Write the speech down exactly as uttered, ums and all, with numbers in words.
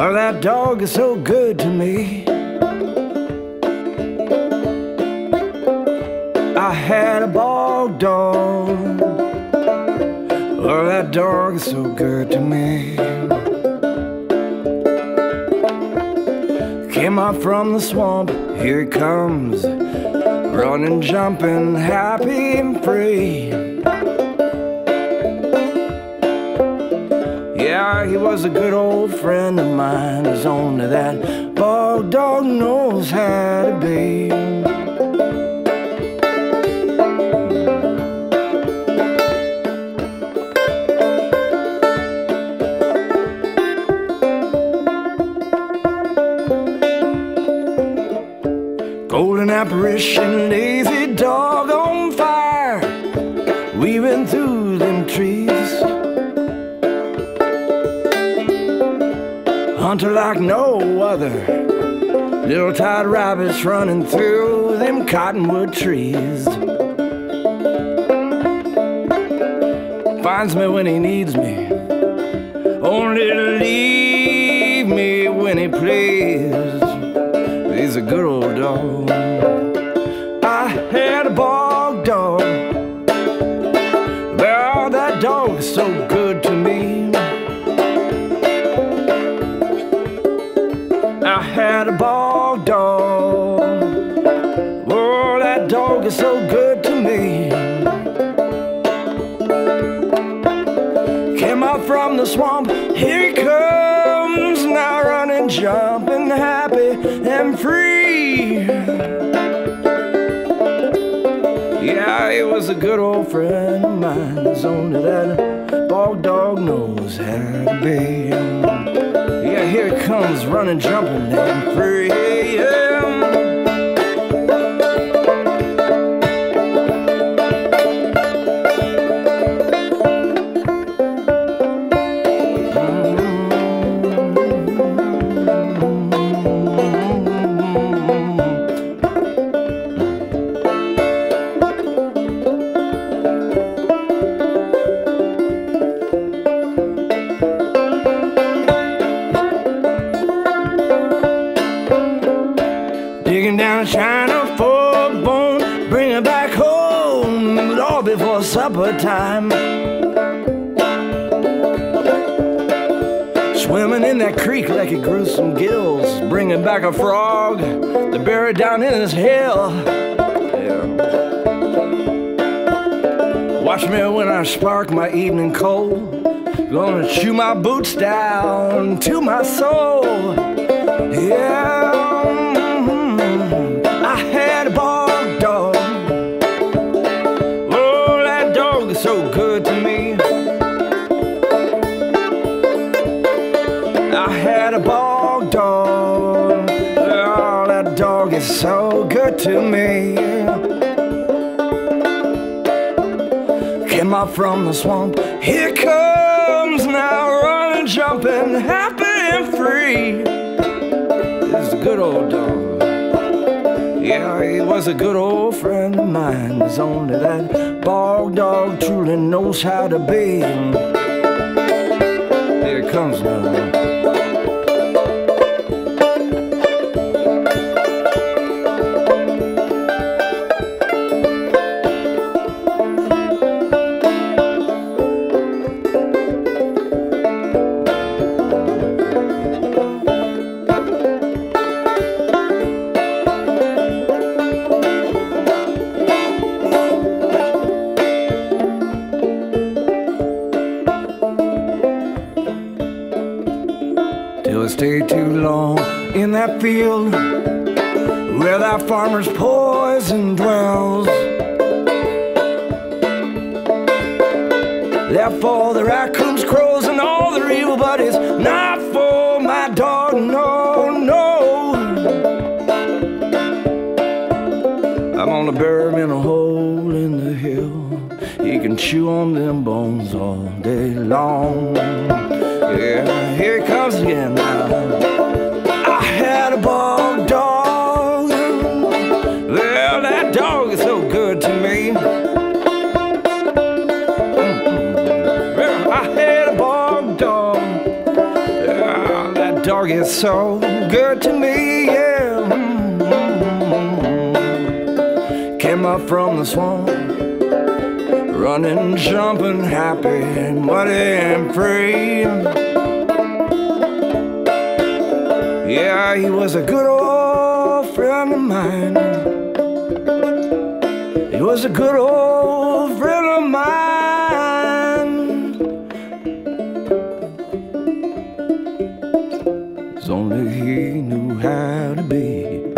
Oh, that dog is so good to me. I had a bog dog. Oh, that dog is so good to me. Came up from the swamp, here he comes, running, jumping, happy and free. Yeah, he was a good old friend of mine. It's only that bog dog knows how to be. Golden apparition, lazy dog on fire, weaving through them trees. Hunter like no other, little tied rabbits running through them cottonwood trees. Finds me when he needs me, only to leave me when he plays. He's a good old dog. I had a bog dog. Well, that dog is so good to me. I had a bog dog. Oh, that dog is so good to me. Came out from the swamp, here he comes, now running, jumping, happy and free. Yeah, he was a good old friend of mine. It's only that bog dog knows how to be. Yeah, here he comes, running, jumping, and free. Yeah. Digging down China for a bone, bring it back home, but all before supper time. Swimming in that creek like he grew some gills, bringing back a frog to bury down in his hill. Yeah. Watch me when I spark my evening coal, gonna chew my boots down to my soul. Yeah. I had a bog dog. Oh, that dog is so good to me. I had a bog dog. Oh, that dog is so good to me. Came up from the swamp, here comes, now running, jumping, happy and free. This is a good old dog. Yeah, he was a good old friend of mine. It's only that bog dog truly knows how to be. Here it comes now. Till I stay too long in that field where that farmer's poison dwells. There for the raccoons, crows, and all their evil buddies, not for my dog, no, no. I'm gonna bury him in a hole in the hill. He can chew on them bones all day long. Yeah, here he comes again now. I had a bog dog. Well, that dog is so good to me. Well, I had a bog dog. Yeah, that dog is so good to me, yeah. Came up from the swamp, running, jumping, happy, muddy and free. Yeah, he was a good old friend of mine. He was a good old friend of mine. If only he knew how to be.